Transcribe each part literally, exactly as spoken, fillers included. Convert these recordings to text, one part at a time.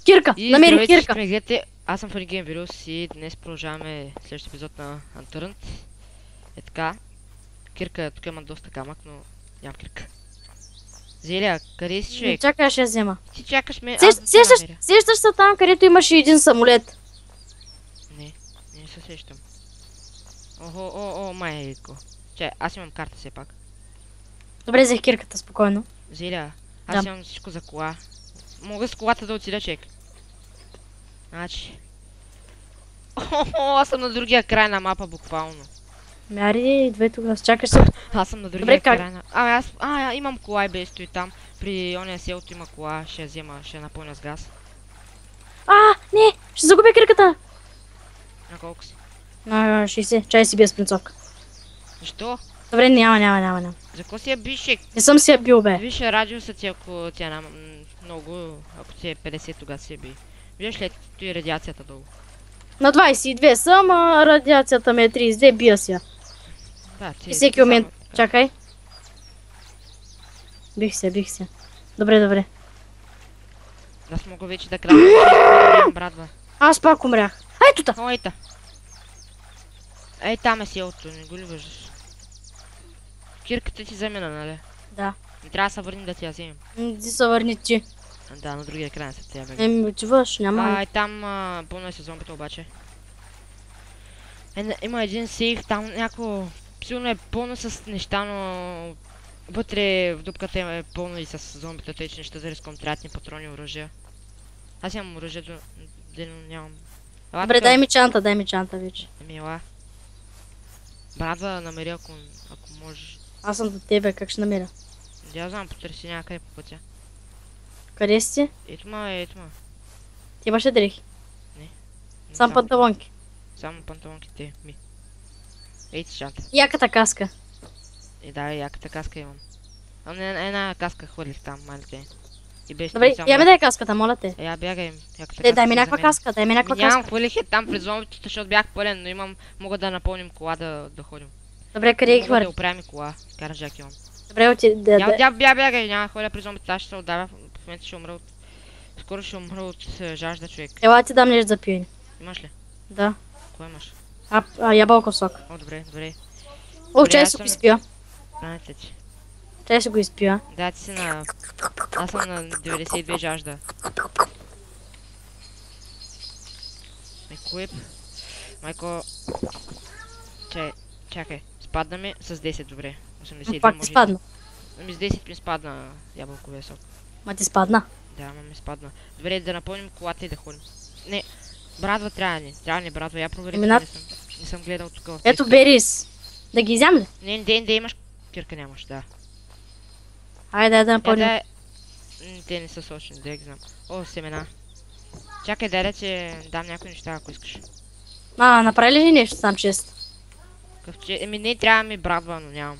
Кирка! И Намерих здравейте, кирка! ме гледате, аз съм Funny Game Virus и днес продължаваме следващия епизод на Unturned. Е така. Кирка, тук има доста камък, но нямам кирка. Зелия, къде си, човек? Чакай, ще я взема. Ти чакаш ме, Сещ, аз да те сещаш, намеря. сещаш се там, където имаше един самолет. Не, не се сещам. Охо, о, о, май е ко. Чай, аз имам карта все пак. Добре, взех кирката, спокойно. Зелия, аз Да. имам всичко за кола. Мога с колата да отида, човек. Значи... Охо, аз съм на другия край на мапа, буквално. Мяри, идвай тогава, чакаш се. Аз съм на другия Добре, как? край на... Ами аз... А, имам кола и бе, стои там. При ония селото има кола, ще я взема, ще я напълня с газ. А, не, ще загубя кирката. На колко си? На шейсет, чай си бия с принцовка. Защо? Добре, няма, няма, няма, няма. За какво си я бишек? Не съм си я бил, бе. Виж радиуса ти, ако тя на... много... Ако ти е петдесет, тогава си я би. Виждаш ли, той радиацията долу? На двайсет и две съм, а радиацията ми е трийсет и две, бия си я. Да, ти... И всеки момент, чакай. Бих се, бих се. Добре, добре. Аз мога вече да крадам, братва. Аз пак умрях. А, ето та! О, ей та. Ей, там е селото, не го ли виждаш? Кирката ти замина, нали? Да. Не трябва да се върни да ти я вземем. М, Ти се върни ти. Да, на другия край са тя бега. Еми, отиваш, няма. А, и там а, пълно е с зомбите обаче. Е, има един сейф, там някакво... Силно е пълно с неща, но... Вътре в дупката е пълно и с зомбите, тъй че неща за риском трябват ни патрони, оръжия. Аз имам оръжието, дено нямам. Ела Добре, тука. дай ми чанта, дай ми чанта вече. Еми, ела. Брадва, намери ако, ако можеш. Аз съм до тебе, как ще намеря? Я знам, потърси някъде по пътя. Къде си ти? Ето ма, ето ма. Ти имаше дрехи. Не Сам панталонки. Само панталонките ми. Ей ти чанта. Яката каска. И да, яката каска имам. А не, една каска хвърлих там, малите. И беше Добре, само... я ми дай каската, моля те. Е, я бягай, яката Те, каска дай ми си някаква за мен. каска, дай ми някаква Ми нямам, каска. хвърлих е там пред зомбите, защото бях пълен, но имам... Мога да напълним кола да, да ходим. Добре, къде ги Мога хвърли? да оправим и кола. Караджак имам. Добре, оти... Да, Няма, да. тя бя, бягай, няма хвърля при зомбите, аз ще се отдавя. В момента ще умра от... Скоро ще умра от е, жажда, човек. Ела ти дам нещо за пиене. Имаш ли? Да. Кой имаш? А, а ябълков сок. О, добре, добре. О, Добре, чай аз си го съм- изпия. Знаете ти. Чай си го изпия. Да, ти си на... Аз съм на деветдесет и две жажда. Еквип. Майко... Чай, чакай. Спадна ми с десет, добре. осемдесет и две Пак ти може и- спадна. Ами с десет ми спадна ябълковия сок. Ма ти спадна. Да, ама ми спадна. Добре, да напълним колата и да ходим. Не, брадва трябва ни. Трябва ни брадва, я провери. Еми, Не над- съм, не съм гледал тук в Ето текста. берис. Да ги изям ли? Не, не, не имаш кирка нямаш, да. Айде, дай да Я напълним. да... М, Те не са сочни, да ги знам. О, семена. Чакай, дай да ти дам някои неща, ако искаш. А, направи ли нещо сам чест? Къвче... Еми не, трябва ми брадва, но нямам.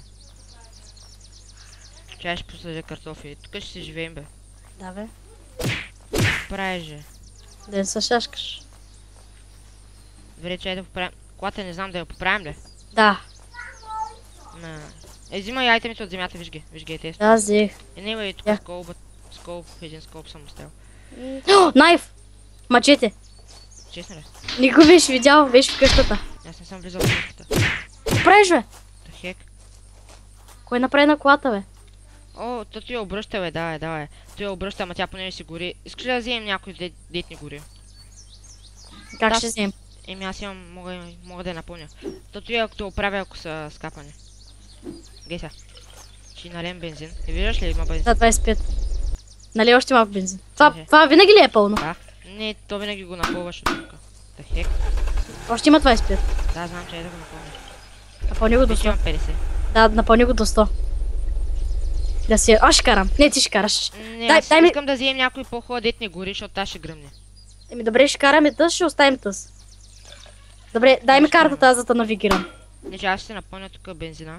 Чай ще посадя картофи. Тук ще си живеем, бе. Да, бе. Правиш же. Да не се шашкаш. Добре, чай да поправим. Колата не знам да я поправим ли? Да. На... Е, взимай айтемите от земята, виж ги. Виж ги, е те. Да, взех. Е, не, бе, тук Я. сколбът. Сколб, един сколб съм оставил. О, найф! Мачете. Честно ли? Не го беше видял, беше в къщата. Аз не съм влизал в къщата. Какво правиш, бе? Та хек. Кой направи на колата, бе? О, то ти я обръща, бе, давай, давай. Той я обръща, ама тя поне си гори. Искаш ли да вземем някой дет, дет не гори? Как Да. ще вземем? Еми аз имам, мога, мога да я напълня. Тото я като оправя, ако са скапани. Гей сега. Ще налем бензин. И виждаш ли има бензин? За двайсет и пет. Нали още малко бензин? Това, Е. това винаги ли е пълно? Да. Не, то винаги го напълваш от тук. Та хек. Още има двайсет и пет. Да, знам, че е да го напълня. Напълни го до Вече сто. имам петдесет. Да, напълни го до сто. Да си... Аз ще карам. Не, ти ще караш. Не, Дай- аз дай ми- искам да вземем някой по-хубав дет не гори, защото тази ще гръмне. Еми добре, ще караме тъс, ще оставим тъс. Добре, дай ми Ще караме. картата, аз за да навигирам. Не, че аз ще напълня тук бензина.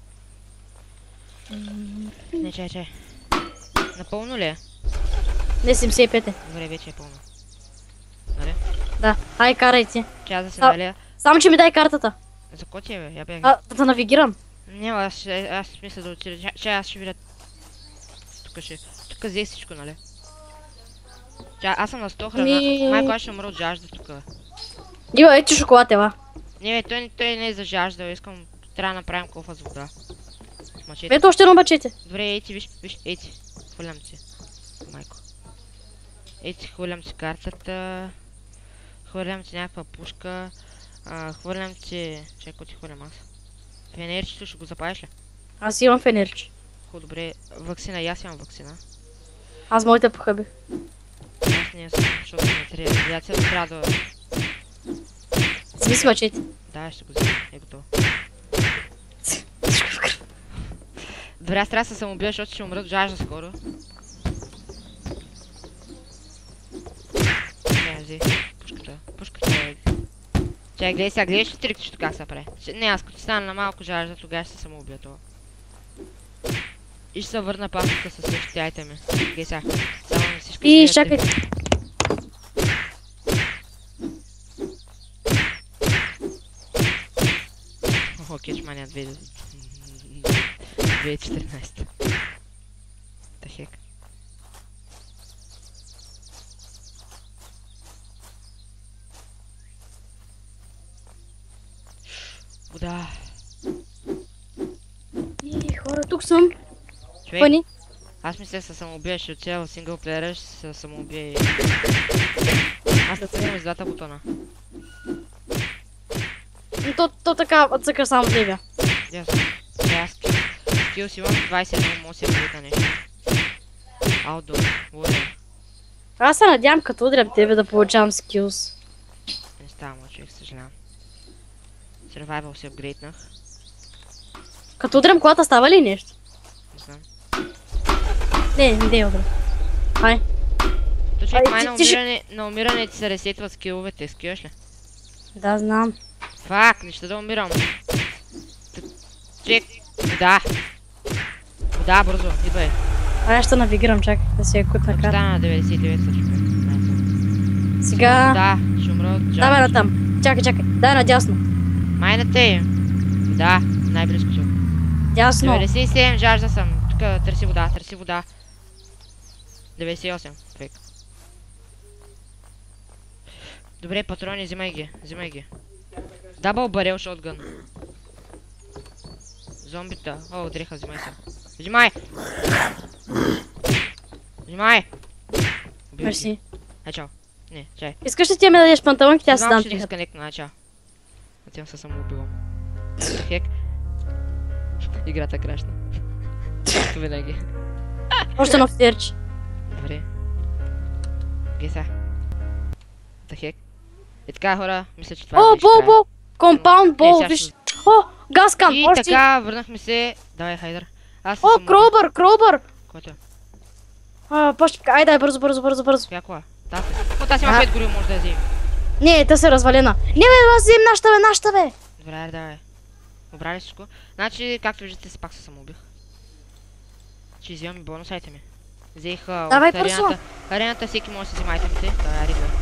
Не, чай, чай. Напълно ли е? Не, седемдесет и пет е. Добре, вече е пълно. Нали? Да, ай, карай ти. Че аз да се А- налея. Само, че ми дай картата. За ко ти е, бе? Я бягай. А, да, да навигирам. Няма, аз, ще- аз мисля да отида. Ча- Чай, аз ще видя. Тук ще... Тук взех всичко, нали? Ча, аз съм на сто храна. Ми- Майко, аз ще умра от жажда тук. Дио, ето шоколад, ела. Не, бе, той, той не е за жажда, искам... Трябва да направим кофа с вода. Мачете. Ето още едно мачете. Добре, ей ти, виж, виж, ей ти. Хвърлям ти. Майко. Ей ти, хвърлям ти картата. Хвърлям ти някаква пушка. А, хвърлям ти... Чай, какво ти хвърлям аз? Фенерчето ще го запалиш ли? Аз имам фенерче. Хубаво, добре. Ваксина, и аз имам ваксина. Аз моите похъбих. Аз не съм, защото не трябва. Радиацията трябва да... Вземи си мачете. Да, ще го взема. Е готово. Добре, аз трябва да се самоубия, защото ще умра от жажда скоро. Не, взе. Пушката. Пушката е... Чай, гледай сега, гледаш ли трикчето как се прави? Не, аз като стана на малко жажда, тогава ще се самоубия това. И ще се върна паската със същите айтеми. Гледай сега. Само не всички... И чакай. О, Кетчмания две хиляди и четиринадесета. Та хек. Вода. И хора, тук съм. Човек, Пъни. аз мисля се самоубия, ще отида в синглплеера, ще се самоубия и... Аз да цъкам из двата бутона. То, то така, цъка само влега. Ясно. Аз скилс имам двайсет и едно, може да се прилита нещо. Аутдор, вода. Аз се надявам като удрям тебе да получавам скилс. Не става, моят човек, съжалявам. Survival се апгрейднах. Като удрям колата става ли нещо? Не знам. Не, не е удрям. Ай. То човек, Ай, май ти- на ти ще- умиране, на умиране ти се ресетват скиловете, скиваш ли? Да, знам. Фак, не ще да умирам. Т- Човек, вода. Вода, бързо, идвай. А аз ще навигирам, чакай да си я купна Като карта. стана на деветдесет и девет също. Сега... Да, ще умра от жажда. Давай натам. Чакай, чакай. Дай надясно. Май на те. Да, най-близкото. Дясно. деветдесет и седем жажда съм. Тук търси вода, търси вода. деветдесет и осем, човек. Добре, патрони, взимай ги, взимай ги. Дабъл барел шотгън. Зомбита. О, удреха, взимай се. Взимай! Взимай! Убил ги. Мерси. Е, чао. Не, чай. Искаш ли ти да ми дадеш панталонките, аз Знам, дам ще тиха. дисконектна, а чао. Отивам се самоубивам. Хек. Играта крашна. Както винаги. Още едно фтерче. Добре. Гей сега. Та хек. И така, хора, мисля, че това О, беше бол, края. бол! Компаунд бол, сега виж. ще- О, гаскан, И още. така, върнахме се. Давай, хайдър. Аз О, кроубър, кроубър. Който е? А, пащипка, айде, дай, бързо, бързо, бързо, бързо. Коя кола? Тази. О, тази има А. пет горил, може да я вземем. Не, та се развалена. Не, бе, аз взем нашата, бе, нашата, бе. Добре, айде, давай. Обрали всичко. Значи, както виждате, се пак се самоубих. Ще вземам и бонус айтеми. Взех а, Давай, от бързо. арената. Арената всеки може да си взема айтемите. Давай, ари, бе.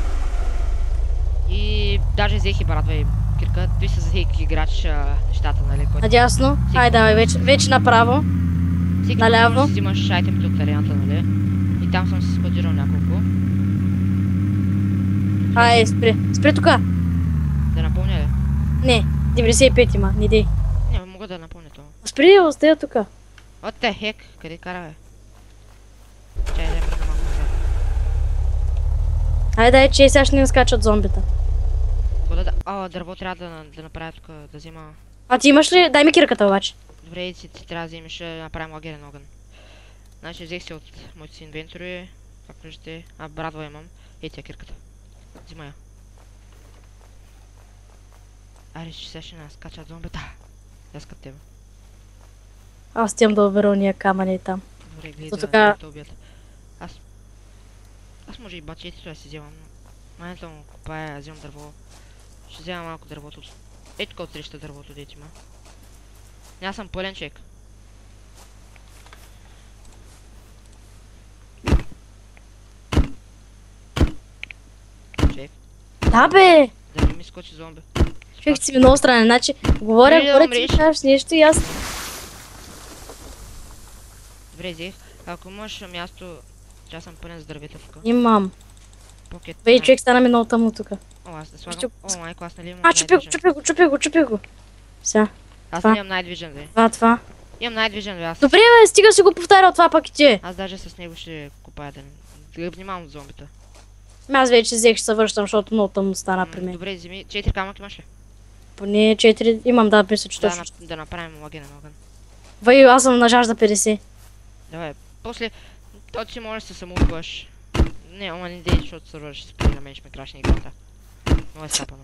И даже взех и брадва и кирка. Той са всеки играч а, нещата, нали? Който... Надясно. Айде, давай, вече, вече направо. Всеки наляво. може да си взимаш айтемите от арената, нали? И там съм си складирал няколко. Ай, спри. Спри тука. Да напълня ли? Не, деветдесет и пет има, не дей. Не, мога да напълня това. Спри, остая тука. What the heck? Къде кара, бе? Чай, да я мръдна малко назад. Айде, дай, че сега ще ни скачат зомбита. Какво да да... О, дърво трябва да, да направя тук, да взема... А ти имаш ли? Дай ми кирката обаче. Добре, ти, ти трябва да вземеш да направим лагерен огън. Значи взех си от моите си инвентори, как виждате. А, брадва имам. Ей тя кирката. Взима я. Аре, че сега ще нас скачат зомбита. Аз като тебе. Аз ти имам да обера уния камъни там. Добре, гледай То да, така- да те убият. Аз... Аз може и бачетито да си вземам, но... Майната му копая, вземам дърво. Ще взема малко дървото. Ей тук отреща дървото, дети ма. Не, аз съм пълен човек. Човек, Да, бе! да не ми скочи зомби. Човек си ми много странен. Значи, говоря, Преди да говоря, ти ми умреш. кажеш нещо и аз... Добре, взех. Ако имаш място Че аз съм пълен с дървета тук. Имам. Покет. Бей, човек стана ми много тъмно тук. О, аз да слагам. Ще- О, майко, аз нали имам А, чупи го, най-движен. чупи го, чупи го, чупи го. Сега, Аз това. не имам най-движен, бе. това, това. Имам най-движен, бе, аз. Добре, бе, стига си го повтарял това пак и ти. Аз даже с него ще копая да не... Да внимавам от зомбита. Ами аз вече взех, ще се връщам, защото много тъмно стана при М, мен. Добре, вземи. Четири камък имаш ли? Поне четири имам, да, мисля, че Да, точно. на- да направим лагерен огън. Вай, аз съм на жажда петдесет. Давай, после... То ти можеш да се самоубиваш. Не, ама не дей, защото се ще спри на мен, ще ме крашне играта. Много е сапано.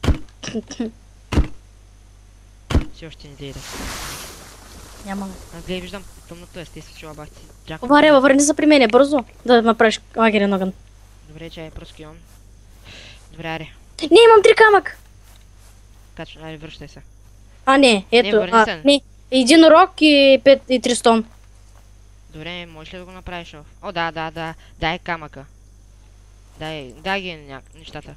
Все още не дей да. Нямам. Аз гледай, виждам тъмното естествено, че лабах ти. Чакай. Обарева, върни се при мене, бързо. Да направиш лагерен огън. Добре, чай, просто имам. Добре, аре. Не, имам три камък. Качвай, аре, връщай се. А, не, ето. върни а, се. не. Един рок и пет и три стон. Добре, можеш ли да го направиш? О, О, да, да, да. Дай камъка. Дай, дай ги ня... нещата.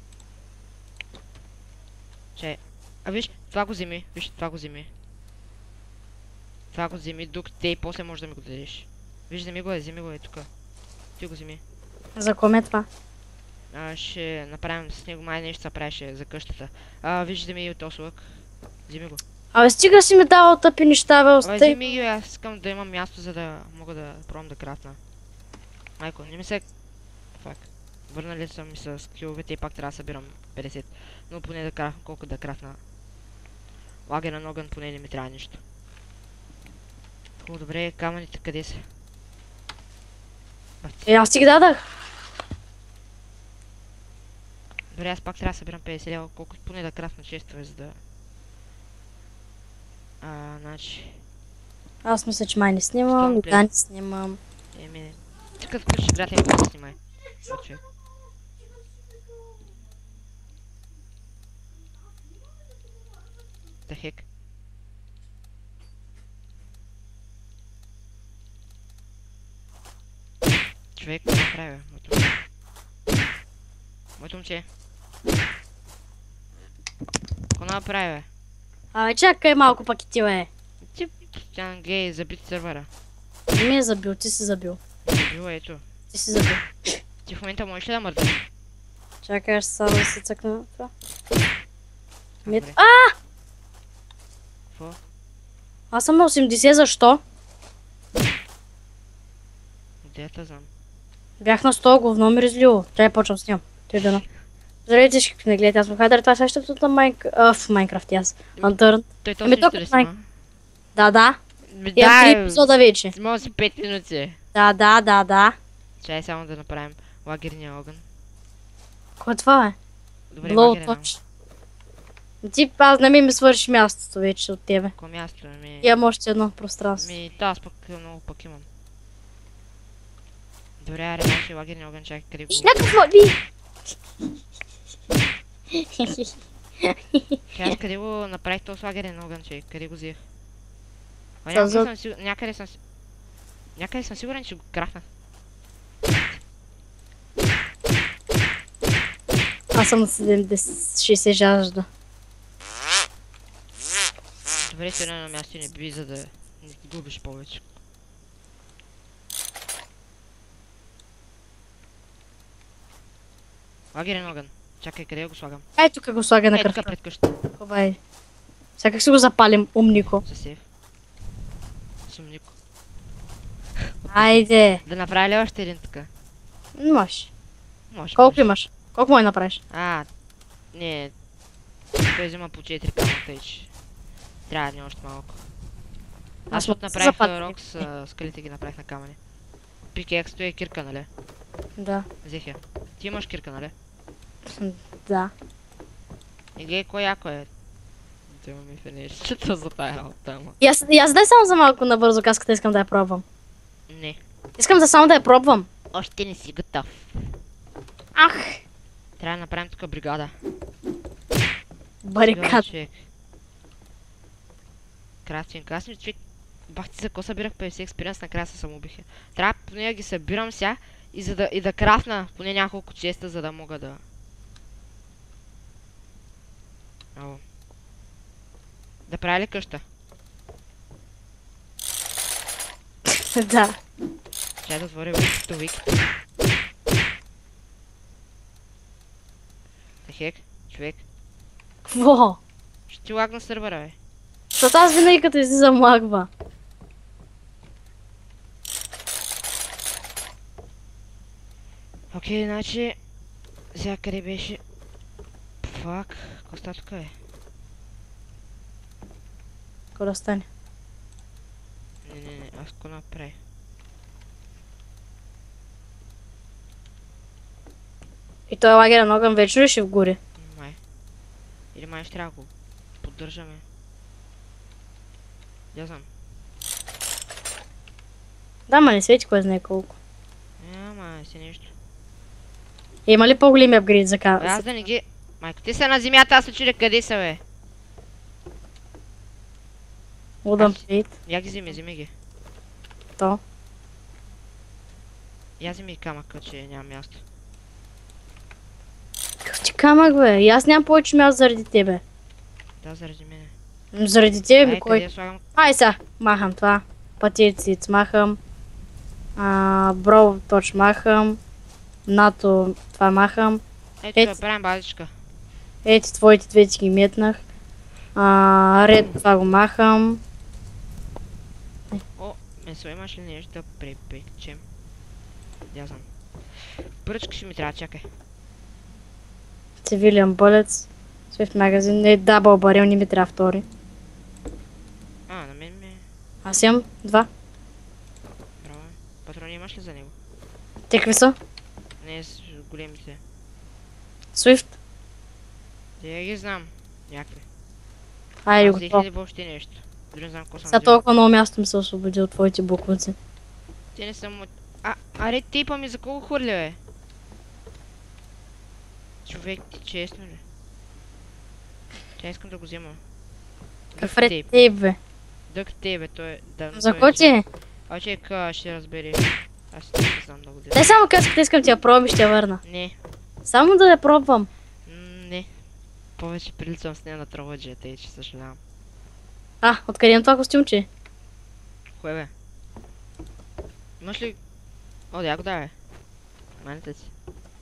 Чай. А виж, това го вземи. Виж, това го вземи. Това го вземи, докато и после може да ми го дадеш. Виж, вземи го, е, вземи го е тук. Ти го вземи. За коме това? А, ще направим с него май нещо се правеше за къщата. А, виж, вземи и от този лък. Вземи го. Абе, стига си ми давал тъпи неща, бе, Абе, остай. вземи ги, аз искам да имам място, за да мога да пробвам да крафтна. Майко, не ми се... Фак. Върнали съм ми с киловете и пак трябва да събирам петдесет. Но поне да крафна, колко да крафна. Лагерен огън, поне не ми трябва нищо. О, добре, камъните къде са? Бахти. Е, аз ти ги дадах. Добре, аз пак трябва да събирам петдесет лева, колко поне да крафна честове, за да... А, значи... Аз мисля, че май не снимам. Стомпле. Да, не снимам. Еми... Ти като включиш играта, не да снимай. О, човек. The heck? Човек, какво направи, бе? Моето момче. Моето момче. Какво направи, бе? Абе, чакай малко пак и ти, бе. Ти постоянно гей, забит сервера. Не ми е забил, ти си забил. Било, ето. Ти си забил. Ти в момента можеш ли да мърдаш? Чакай, аз само да се цъкна това. Мет... Добре. А! Какво? Аз съм на осемдесет, защо? Де да знам. Бях на сто, говно ми разлило. Трябва да почвам с ням. Той дано. Здравейте, всички не гледате, аз съм Хайдър, това е същото на Майнк... А, в Майнкрафт, и аз. Антърн. Той Ами точно то ще ли как снима? Да, да. Ми Имам три да, епизода вече. може си пет минути. Да, да, да, да. Чай само да направим лагерния огън. Кой е това, бе? Добре, Блоу лагерен огън. точ. Ти, аз на мен ми свърши мястото вече от тебе. Какво място ми? Имам още едно пространство. Ми, да, аз пък много пък имам. Добре, аре, нашия лагерния огън, чакай къде го... И някакво би! Чай, аз къде го направих този лагерен огън, че къде го взех? А, Това някъде за- съм сигурен, някъде съм си- Някъде съм сигурен, че го крафна. Аз съм на седемдесет шейсет жажда. Добре, си на място и не би, за да не губиш повече. Лагерен огън. Чакай, къде го слагам? Ай, тук го слага на Е, тук кръв. пред къщата. Хубай. Сега как си го запалим, умнико? За сейф. Сумнико. Айде. Да направя ли още един така? Може. Може. Колко може. имаш? Колко може да направиш? А, не. Той взема по четири камъка, тъй че трябва да ни още малко. Аз Аз защото мога да се направих запазя. рок с а, скалите ги направих на камъни. Пикексто е кирка, нали? Да. Взех я. Ти имаш кирка, нали? Да. И гледай, кой яко е. Да ми фенещето за тая работа, ама. И аз, и аз дай само за малко набързо каската, искам да я пробвам. Не. Искам да само да я пробвам. Още не си готов. Ах! Трябва да направим тук бригада. Барикад. Човек. Красен, красен човек. Бах ти за какво събирах петдесет експириенс, накрая се самоубих. Трябва поне да ги събирам сега и, за да, и да крафна поне няколко честа, за да мога да... Ало. Да правя ли къща? Да. Чай да отворя викито, викито. Хек, човек. Кво? Ще ти лагна сървъра, бе. Защото аз винаги като излизам лагва. Окей, значи... Сега къде беше? Фак, какво става тук, бе? Какво да стане? Не, не, не, аз какво направя? И той лагерен огън вечно ли ще вгоре? Май. Или май ще трябва да го поддържаме. Я знам. Да, ма не свети кой знае колко. Ама, си нещо. Има ли по-големи апгрейд за Бе, камера? аз да не ги... Майко, ти са на земята, аз се чудя къде са, бе. Удам Аз- плейт. Я ги вземи, вземи ги. То. Я вземи камъка, че няма място. Какъв ти камък, бе? И аз нямам повече място заради тебе. Да, заради мене. М, Заради тебе, ми Ай, кой? къде слагам? Ай сега, махам това. Пътици махам. А, бро, точ махам. НАТО, това махам. Ето, Ето. да правим базичка. Ети, твоите две ти ги метнах. А, ред, това го махам. О, месо, имаш ли нещо да препечем? Я знам. Поръчка ще ми трябва, чакай. Цивилиан Bullets. Swift магазин. Не, дабъл барел, не ми трябва втори. А, на мен ми е... Аз имам два. Браво. Патрони имаш ли за него? Те какви са? Не, с големите. Swift. Те я ги знам. Някакви. Айде Аз го взех то. ли въобще нещо? Дори не знам какво съм Сега взел. толкова много място ми се освободи от твоите буквици. Те не съм от... А, аре типа ми за колко хвърля, бе? Човек, ти честно ли? Тя искам да го взема. Какъв Дък ред тейп. тейп, бе? Дък тейп, той е... Да, За той какво е- ти е? А чека, ще разбери. Аз не знам много Те дете. само казах, искам ти я пробвам и ще я върна. Не, Само да я пробвам. м, не. Повече приличам с нея на травъджия, тъй че съжалявам. А, откъде имам това костюмче? Кое бе? Имаш ли... О, да я го дай, бе. Маните си.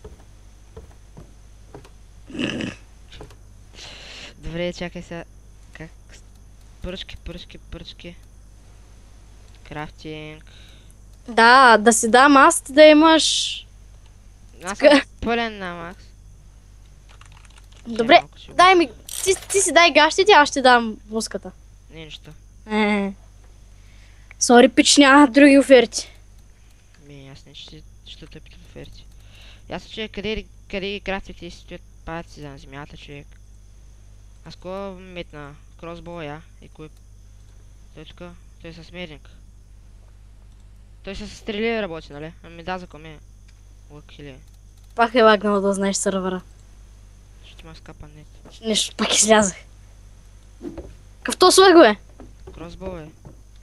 Добре, чакай сега. Как? с- Пръчки, пръчки, пръчки. Крафтинг. Да, да си дам аз, ти да имаш... Аз Ска- съм пълен на Макс. Добре, Чакай малко, ще го- дай ми... Ти, ти си дай гащите, аз ще дам муската. Не, нищо. Е. Сори, пич, няма други оферти. Ми, аз не ще, ще тъпите в оферти. Аз се чуя къде, къде ги крафтите и стоят паци за земята, човек. Аз кога метна кросбола, я, и кой... Той тук, той е с мерник. Той се стрели работи, нали? Ами да, за коме. Лък или... Пак е лагнало да знаеш сървъра. Ще има скапан нет. Нещо, пак излязах. Какъв то слаг, бе? Кросбол е.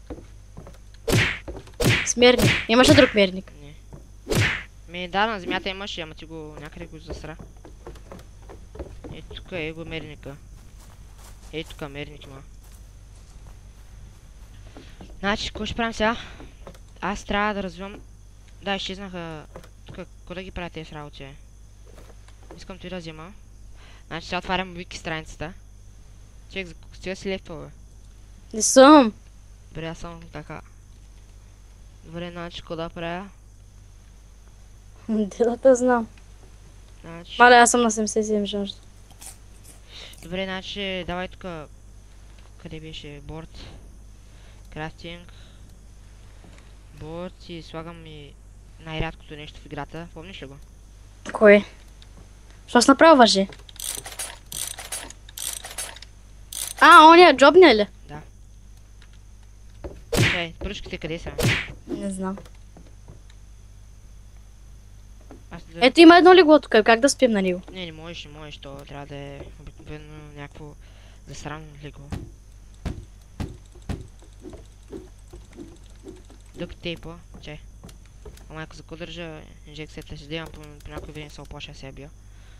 Смерник. Имаше друг мерник. Не. Ми да, на земята имаше, ама ти го някъде го засра. Ето тук е го мерника. Ето тук мерник има. Значи, какво ще правим сега? Аз трябва да развивам... Да, изчезнаха... Тук, какво да ги правя тези работи, бе? Искам той да взема. Значи сега отварям вики страницата. Човек, за колко стига си лепва, бе? Не съм. Добре, аз съм така. Добре, значи, какво да правя? Де да те знам. Значи... Мале, аз съм на седемдесет и седем жажда. Добре, значи, давай тук... Къде беше? Борд. Крафтинг. Борд и слагам и най-рядкото нещо в играта. Помниш ли го? Кой? Що си направил въжи? А, оня джобния ли? Чай, пръчките къде са? Не знам. Аз да... Ето има едно легло тук, как да спим на него? Не, не можеш, не можеш, то трябва да е обикновено някакво засрамно легло. Дък тейпа, чай. Ама ако за какво държа инжекцията, ще вземам по, по някой време се оплаша, се бия.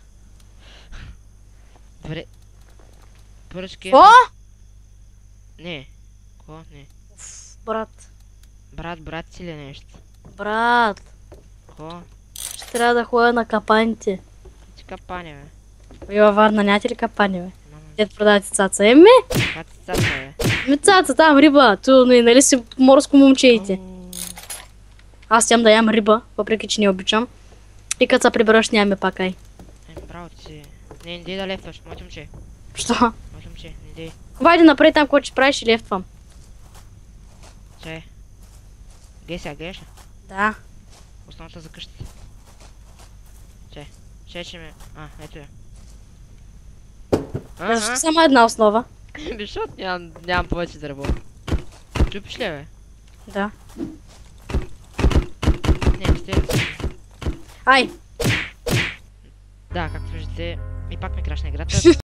Добре. Пръчки. Какво? Не. Ко? Не. Уф, брат. Брат, брат си ли нещо? Брат, Какво? ще трябва да ходя на капаните. Ти капане, бе. Вие във Варна нямате ли капани, бе? Мама, Дед продавате цаца. Еми, как ти цаца, бе? ми цаца, там риба. Ту, нали, нали си морско момчеите. Аз ям да ям риба, въпреки че не обичам. И като се прибереш нямаме пак, ай. Е, браво ти. Не, не дей да лефтваш, моето момче. Що? Моето момче, не дей. Вайде напред там, който ще правиш и лефтвам. Чай. Гей сега, гледаш ли? Да. Основата за къщата. Чай. Чай, че ме... А, ето я. Защо Ага. само една основа? Бе, защото нямам, нямам повече дърво. Чупиш ли, бе? Да. Не, не сте. Ай, Да, както виждате, и пак ми крашна играта.